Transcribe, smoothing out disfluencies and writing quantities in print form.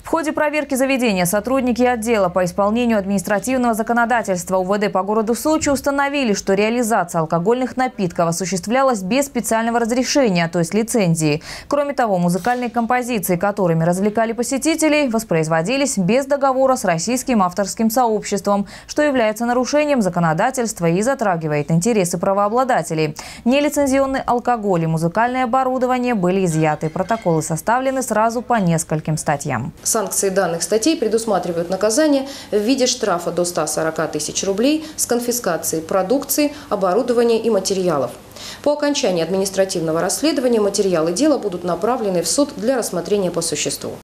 В ходе проверки заведения сотрудники отдела по исполнению административного законодательства УВД по городу Сочи установили, что реализация алкогольных напитков осуществлялась без специального разрешения, то есть лицензии. Кроме того, музыкальные композиции, которыми развлекали посетителей, воспроизводились без договора с российским авторским сообществом, что является нарушением законодательства и затрагивает интересы правообладателей. Нелицензионный алкоголь и музыкальное оборудование были изъяты. Протоколы составлены сразу по нескольким статьям. Санкции данных статей предусматривают наказание в виде штрафа до 140 тысяч рублей с конфискацией продукции, оборудования и материалов. По окончании административного расследования материалы дела будут направлены в суд для рассмотрения по существу.